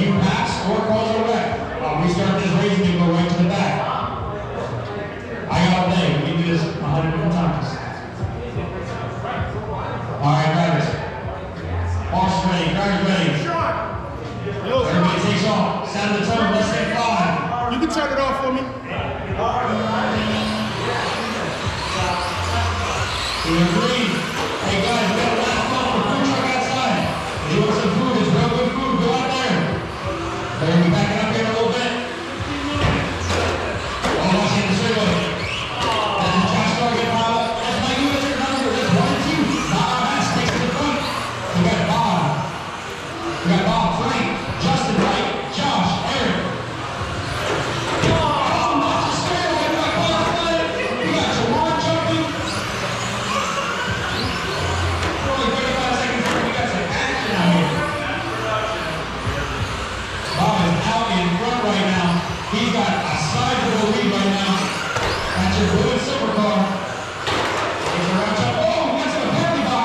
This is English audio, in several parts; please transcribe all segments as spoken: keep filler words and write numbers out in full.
if you pass or cause a wreck, I'll restart this race and you go right to the back. I got all day. We can do this a hundred different times. All right, drivers. Marsh's ready. Drivers ready. Everybody takes off. Sound the tone. Let's say five. You can turn it off for me. We agree. Hey guys, we got a last call for food truck outside. If you want some food, it's real good food. Go out there. They're going to be backing up here in a little bit. Oh, watching the straightaway. That's the trash car getting piled up. That's my U S number. That's one and two. Bob Mass takes to the front. We got Bob. We got Bob, Frank, Justin, Mike, Josh, Eric. Oh, watch the straightaway. We got Bob flooded. We got Jawan jumping. Only thirty-five seconds left. We got some action out here. Bob is out in front right now. He's got a sizable lead right now. That's your blue and silver car. It's a round jump. Oh, we got some penalty box.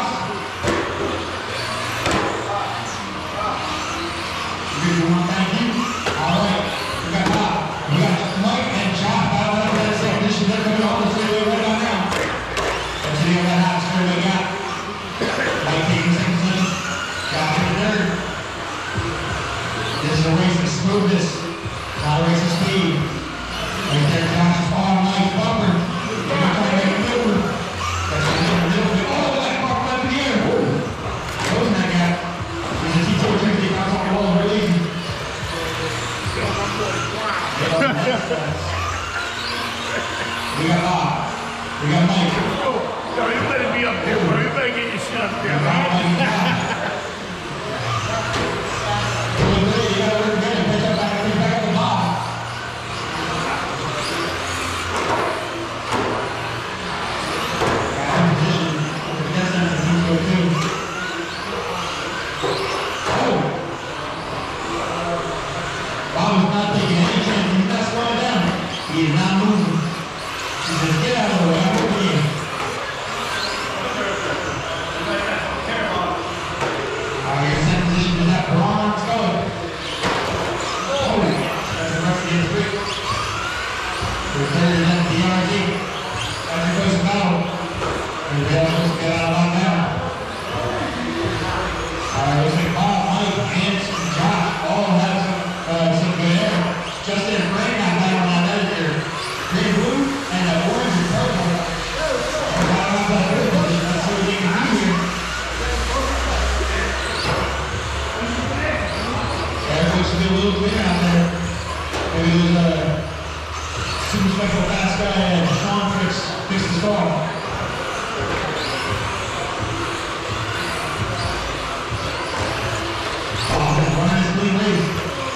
Thank you. All right. We got Bob. We got Mike and Josh battling up that second position. They're coming off the straightaway right on now. Let's see what that half straightaway got. Mike taking second position. Josh in third. This is a race of smoothness, not a race of speed. Right there, Josh is on Mike's bumper. They're going to try to make a maneuver. That's going to get a little bit. Oh, that car flew up in the air. Closing that gap. There's a T T oh two. They got off the wall real easy. We got Bob. We got Mike. Yo, you better be up there, bro. You better get your shit up there, bro. You gotta work together. Catch up back, bring back up the Bob. Got in position. The best time is T T oh two. Oh! Bob is not taking any chance. He's not slowing down. He is not moving. He says, get out of the way. I'm over here. All right, second position is that bronze color. Oh, that's the rest of the three. We're third in that D R G. That's your first battle. And the other ones get out of line now. All right, looks like Bob, Mike, and Josh all have some, uh, some good air. Justin and Frank got down on that edge there. Green, blue, and uh, orange and purple. We're got out of that third position. Let's see what they can do here. Looks to be a little clear out there. Maybe it was a super special fast guy and Sean fix, fixed his car. Oh, he's running his clean race.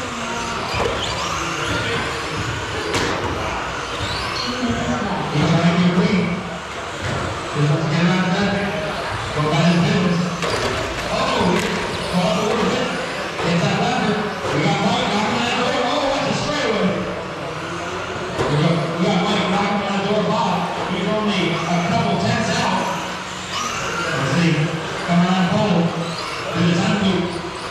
He's trying to get clean. He wants to get around the back. Go about his business. Oh, caught a little bit. Gets that lever. We got Mike knocking on that door. Oh, that's a straightaway. We got, we got Mike knocking on the door. Bob, he's only a couple tenths out. Let's see. Coming around the pole. Do the time loop.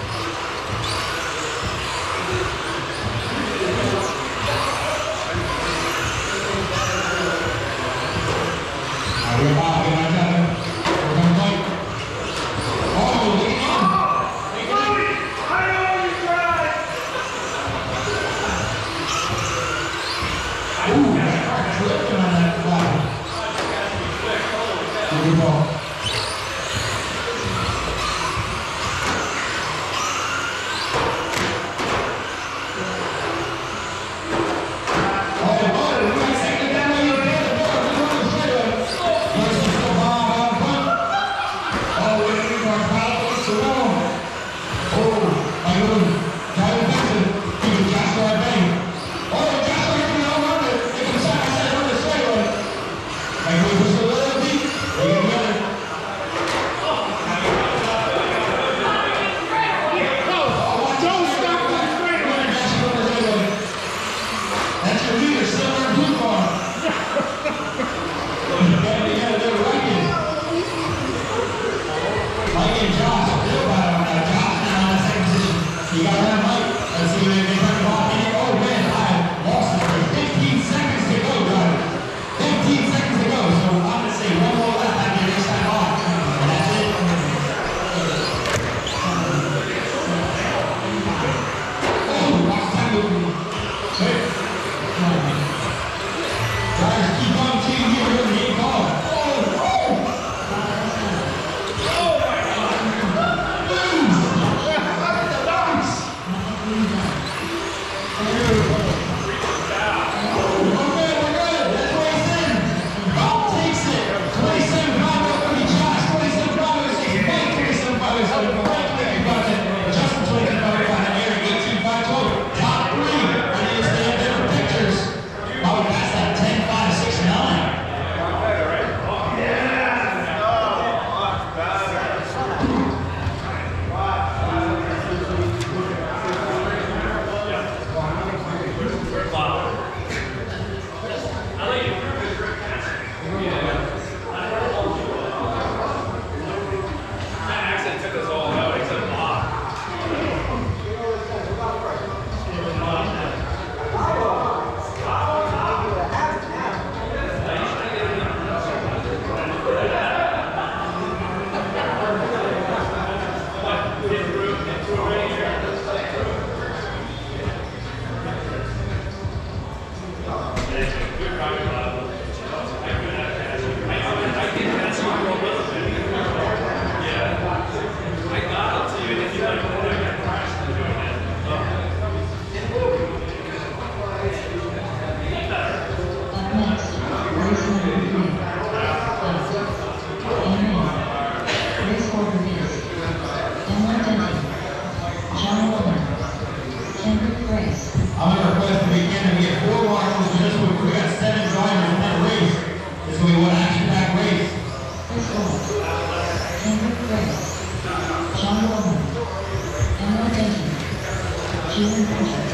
All right, we got Bob getting on top of him. We're going to Mike. Oh, look at him. Ooh, that car tripping on that flag. Good ball. Oh, oh, we got second down on your head. We're going to straightaway. First is the Bob out front. Oh, we're going to leave our power. So long. Oh, my God. Driving Vincent. He was Josh right bang. Oh, Josh right coming out on it. It was side by side on the straightaway. Like we push a little deep. We get together. I'm going to request that we can we get four marshals, so this one we got seven drivers in that race. This will be one action-packed race. John Woman, Emma Denton, Julian Bridges.